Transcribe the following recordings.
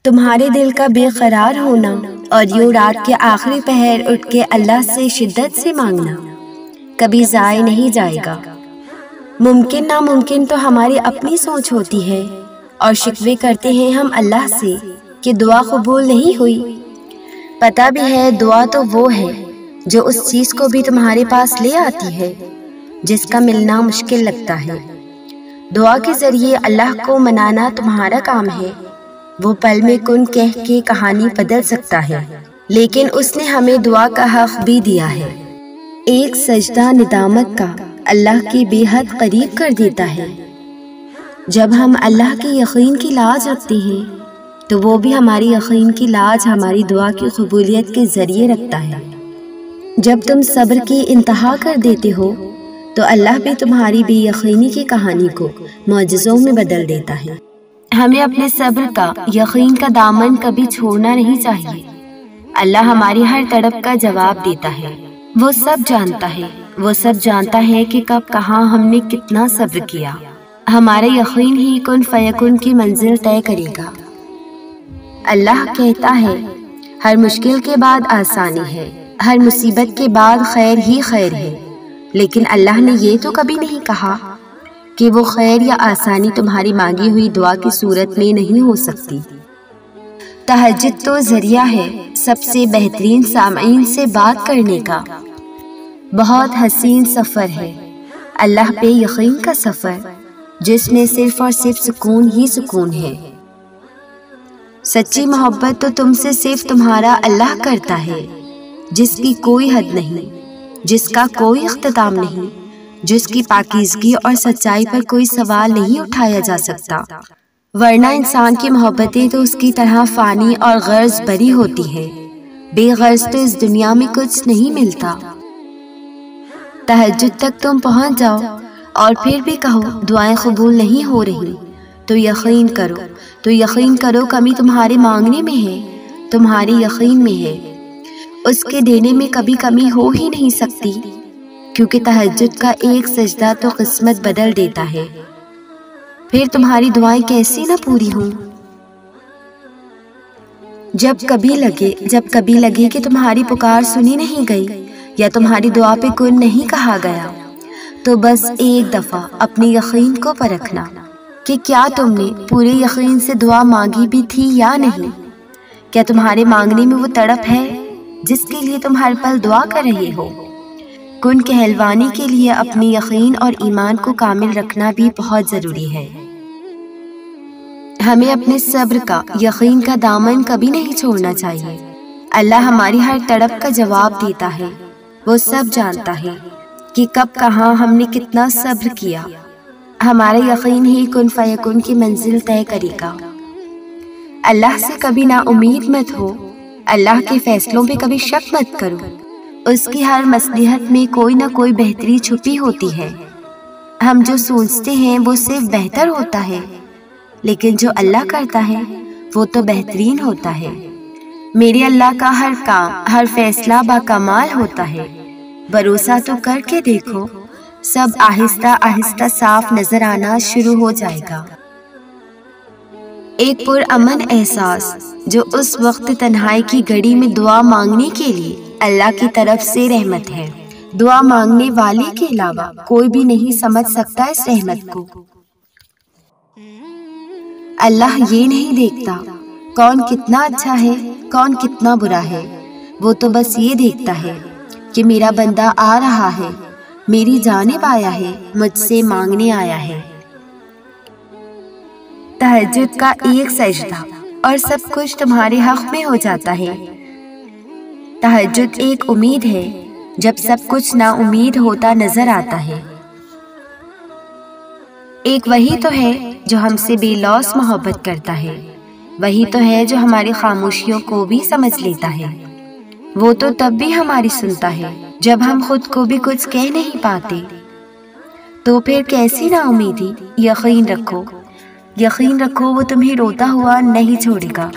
تمہارے دل کا بے قرار ہونا اور یوں رات کے آخری پہر اٹھ کے اللہ سے شدت سے مانگنا کبھی ضائع نہیں جائے گا۔ ممکن ناممکن تو ہماری اپنی سوچ ہوتی ہے اور شکوے کرتے ہیں ہم اللہ سے کہ دعا قبول نہیں ہوئی۔ پتہ بھی ہے دعا تو وہ ہے جو اس چیز کو بھی تمہارے پاس لے آتی ہے جس کا ملنا مشکل لگتا ہے۔ دعا کے ذریعے اللہ کو منانا تمہارا کام ہے۔ وہ پل میں کن کہہ کے کہانی بدل سکتا ہے، لیکن اس نے ہمیں دعا کا حق بھی دیا ہے۔ ایک سجدہ ندامت کا اللہ کی بے حد قریب کر دیتا ہے۔ جب ہم اللہ کے یقین کی لاج رکھتے ہیں تو وہ بھی ہماری یقین کی لاج ہماری دعا کی قبولیت کے ذریعے رکھتا ہے۔ جب تم صبر کی انتہا کر دیتے ہو تو اللہ بھی تمہاری بے یقینی کی کہانی کو معجزوں میں بدل دیتا ہے۔ ہمیں اپنے صبر کا، یقین کا دامن کبھی چھوڑنا نہیں چاہیے۔ اللہ ہماری ہر تڑپ کا جواب دیتا ہے۔ وہ سب جانتا ہے، وہ سب جانتا ہے کہ کب کہاں ہم نے کتنا صبر کیا۔ ہمارا یقین ہی کن فیکن کی منزل طے کرے گا۔ اللہ کہتا ہے ہر مشکل کے بعد آسانی ہے، ہر مصیبت کے بعد خیر ہی خیر ہے، لیکن اللہ نے یہ تو کبھی نہیں کہا کہ وہ خیر یا آسانی تمہاری مانگی ہوئی دعا کی صورت میں نہیں ہو سکتی۔ تہجد تو ذریعہ ہے سب سے بہترین سامعین سے بات کرنے کا۔ بہت حسین سفر ہے اللہ پہ یقین کا سفر، جس میں صرف اور صرف سکون ہی سکون ہے۔ سچی محبت تو تم سے صرف تمہارا اللہ کرتا ہے، جس کی کوئی حد نہیں، جس کا کوئی اختتام نہیں، جس کی پاکیزگی اور سچائی پر کوئی سوال نہیں اٹھایا جا سکتا، ورنہ انسان کی محبتیں تو اس کی طرح فانی اور غرض بری ہوتی ہے۔ بے غرض تو اس دنیا میں کچھ نہیں ملتا۔ تہجد تک تم پہنچ جاؤ اور پھر بھی کہو دعائیں قبول نہیں ہو رہی، تو یقین کرو کمی تمہارے مانگنے میں ہے، تمہاری یقین میں ہے۔ اس کے دینے میں کبھی کمی ہو ہی نہیں سکتی، کیونکہ تہجد کا ایک سجدہ تو قسمت بدل دیتا ہے۔ پھر تمہاری دعائیں کیسی نہ پوری ہوں۔ جب کبھی لگے کہ تمہاری پکار سنی نہیں گئی یا تمہاری دعا پہ کن نہیں کہا گیا، تو بس ایک دفعہ اپنی یقین کو پرکھنا کہ کیا تم نے پورے یقین سے دعا مانگی بھی تھی یا نہیں۔ کیا تمہارے مانگنے میں وہ تڑپ ہے جس کے لیے تم ہر پل دعا کر رہے ہو؟ کن کہلوانے کے لیے اپنی یقین اور ایمان کو کامل رکھنا بھی بہت ضروری ہے۔ ہمیں اپنے صبر کا، یقین کا دامن کبھی نہیں چھوڑنا چاہیے۔ اللہ ہماری ہر تڑپ کا جواب دیتا ہے۔ وہ سب جانتا ہے کہ کب کہاں ہم نے کتنا صبر کیا۔ ہمارا یقین ہی کن فیکن کی منزل طے کرے گا۔ اللہ سے کبھی نا امید مت ہو، اللہ کے فیصلوں پہ کبھی شک مت کرو۔ اس کی ہر مصلحت میں کوئی نہ کوئی بہتری چھپی ہوتی ہے۔ ہم جو سوچتے ہیں وہ صرف بہتر ہوتا ہے، لیکن جو اللہ کرتا ہے وہ تو بہترین ہوتا ہے۔ میرے اللہ کا ہر کام، ہر فیصلہ باکمال ہوتا ہے۔ بھروسہ تو کر کے دیکھو، سب آہستہ آہستہ صاف نظر آنا شروع ہو جائے گا۔ ایک پرامن احساس جو اس وقت تنہائی کی گھڑی میں دعا مانگنے کے لیے اللہ کی طرف سے رحمت ہے۔ دعا مانگنے والے کے علاوہ کوئی بھی نہیں سمجھ سکتا اس رحمت کو۔ اللہ یہ نہیں دیکھتا کون کتنا اچھا ہے، کون کتنا برا ہے۔ وہ تو بس یہ دیکھتا ہے کہ میرا بندہ آ رہا ہے، میری جانب آیا ہے، مجھ سے مانگنے آیا ہے۔ تہجد کا ایک سجدہ اور سب کچھ تمہارے حق میں ہو جاتا ہے۔ تہجد ایک امید ہے جب سب کچھ نا امید ہوتا نظر آتا ہے۔ ایک وہی تو ہے جو ہم سے بے لوث محبت کرتا ہے، وہی تو ہے جو ہماری خاموشیوں کو بھی سمجھ لیتا ہے۔ وہ تو تب بھی ہماری سنتا ہے جب ہم خود کو بھی کچھ کہہ نہیں پاتے۔ تو پھر کیسی نا امیدی؟ یقین رکھو وہ تمہیں روتا ہوا نہیں چھوڑے گا۔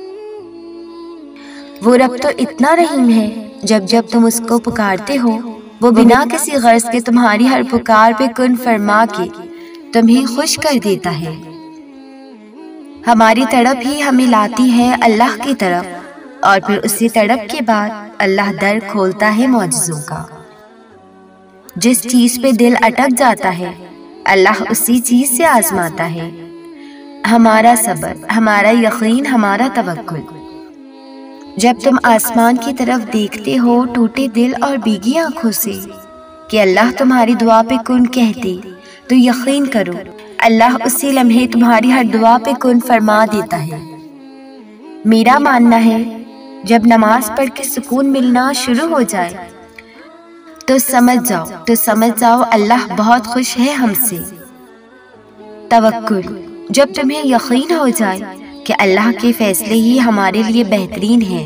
وہ رب تو اتنا رحیم ہے، جب تم اس کو پکارتے ہو وہ بنا کسی غرض کے تمہاری ہر پکار پہ کن فرما کے تمہیں خوش کر دیتا ہے۔ ہماری تڑپ ہی ہمیں لاتی ہے اللہ کی طرف، اور پھر اسی تڑپ کے بعد اللہ در کھولتا ہے معجزوں کا۔ جس چیز پہ دل اٹک جاتا ہے اللہ اسی چیز سے آزماتا ہے، ہمارا صبر، ہمارا یقین، ہمارا توکل۔ جب تم آسمان کی طرف دیکھتے ہو ٹوٹے دل اور بھیگی آنکھوں سے کہ اللہ تمہاری دعا پہ کن کہتے، تو یقین کرو اللہ اسی لمحے تمہاری ہر دعا پہ کن فرما دیتا ہے۔ میرا ماننا ہے جب نماز پڑھ کے سکون ملنا شروع ہو جائے تو سمجھ جاؤ اللہ بہت خوش ہے ہم سے۔ توکل، جب تمہیں یقین ہو جائے کہ اللہ کے فیصلے ہی ہمارے لیے بہترین ہیں۔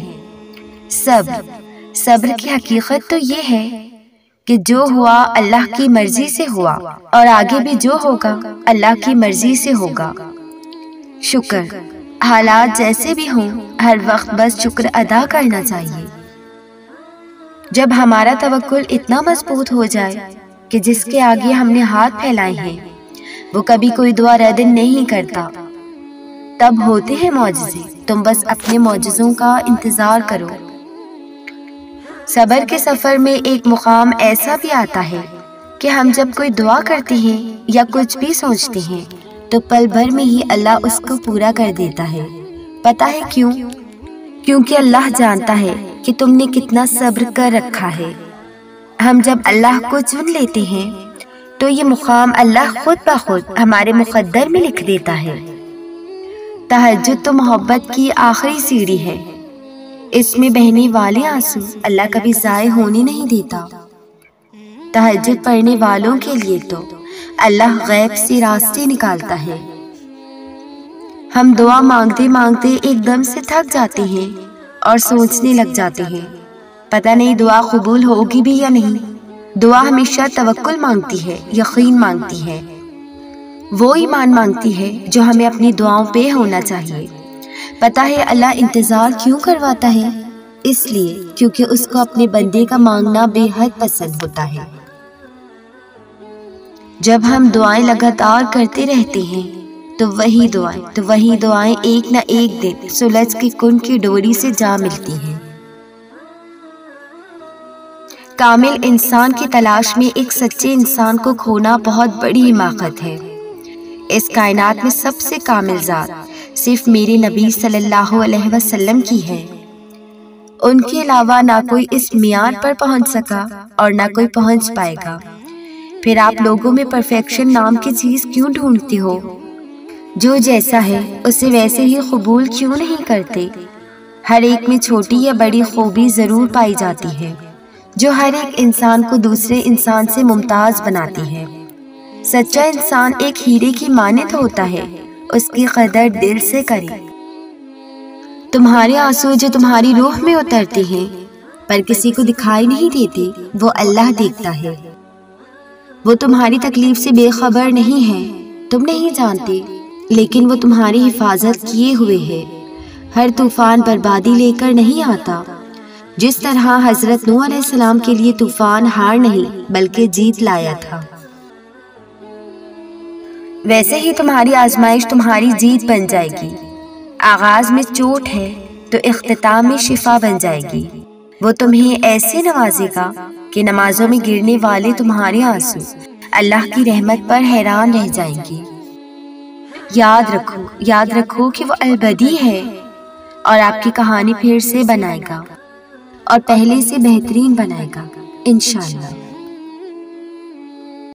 صبر کی حقیقت تو یہ ہے کہ جو ہوا اللہ کی مرضی سے ہوا، اور آگے بھی جو ہوگا اللہ کی مرضی سے ہوگا۔ شکر، حالات جیسے بھی ہوں ہر وقت بس شکر ادا کرنا چاہیے۔ جب ہمارا توکل اتنا مضبوط ہو جائے کہ جس کے آگے ہم نے ہاتھ پھیلائے ہیں وہ کبھی کوئی دعا رد نہیں کرتا، تب ہوتے ہیں معجزے۔ تم بس اپنے معجزوں کا انتظار کرو۔ صبر کے سفر میں ایک مقام ایسا بھی آتا ہے کہ ہم جب کوئی دعا کرتے ہیں یا کچھ بھی سوچتے ہیں تو پل بھر میں ہی اللہ اس کو پورا کر دیتا ہے۔ پتہ ہے کیوں؟ کیونکہ اللہ جانتا ہے کہ تم نے کتنا صبر کر رکھا ہے۔ ہم جب اللہ کو چن لیتے ہیں تو یہ مقام اللہ خود بخود ہمارے مقدر میں لکھ دیتا ہے۔ تہجد تو محبت کی آخری سیڑھی ہے، اس میں بہنے والے آنسو اللہ کبھی ضائع ہونے نہیں دیتا۔ تہجد پڑھنے والوں کے لیے تو اللہ غیب سے راستے نکالتا ہے۔ ہم دعا مانگتے مانگتے ایک دم سے تھک جاتے ہیں اور سوچنے لگ جاتے ہیں پتہ نہیں دعا قبول ہوگی بھی یا نہیں۔ دعا ہمیشہ توکل مانگتی ہے، یقین مانگتی ہے، وہ ایمان مانگتی ہے جو ہمیں اپنی دعاؤں پہ ہونا چاہیے۔ پتہ ہے اللہ انتظار کیوں کرواتا ہے؟ اس لیے کیونکہ اس کو اپنے بندے کا مانگنا بے حد پسند ہوتا ہے۔ جب ہم دعائیں لگاتار کرتے رہتے ہیں تو وہی دعائیں ایک نہ ایک دن سلجھ کے کن کی ڈوری سے جا ملتی ہیں۔ کامل انسان کی تلاش میں ایک سچے انسان کو کھونا بہت بڑی حماقت ہے۔ اس کائنات میں سب سے کامل ذات صرف میرے نبی صلی اللہ علیہ وسلم کی ہے۔ ان کے علاوہ نہ کوئی اس معیار پر پہنچ سکا اور نہ کوئی پہنچ پائے گا۔ پھر آپ لوگوں میں پرفیکشن نام کی چیز کیوں ڈھونڈتے ہو؟ جو جیسا ہے اسے ویسے ہی قبول کیوں نہیں کرتے؟ ہر ایک میں چھوٹی یا بڑی خوبی ضرور پائی جاتی ہے جو ہر ایک انسان کو دوسرے انسان سے ممتاز بناتی ہے۔ سچا انسان ایک ہیرے کی مانند ہوتا ہے، اس کی قدر دل سے کرے۔ تمہارے آنسو جو تمہاری روح میں اترتے ہیں پر کسی کو دکھائی نہیں دیتے، وہ اللہ دیکھتا ہے۔ وہ تمہاری تکلیف سے بے خبر نہیں ہے، تم نہیں جانتے، لیکن وہ تمہاری حفاظت کیے ہوئے ہے۔ ہر طوفان بربادی لے کر نہیں آتا۔ جس طرح حضرت نوح علیہ السلام کے لیے طوفان ہار نہیں بلکہ جیت لایا تھا، ویسے ہی تمہاری آزمائش تمہاری جیت بن جائے گی۔ آغاز میں چوٹ ہے تو اختتام میں شفا بن جائے گی۔ وہ تمہیں ایسے نوازے گا کہ نمازوں میں گرنے والے تمہارے آنسو اللہ کی رحمت پر حیران رہ جائیں گے۔ یاد رکھو کہ وہ البدی ہے اور آپ کی کہانی پھر سے بنائے گا اور پہلے سے بہترین بنائے گا انشاءاللہ۔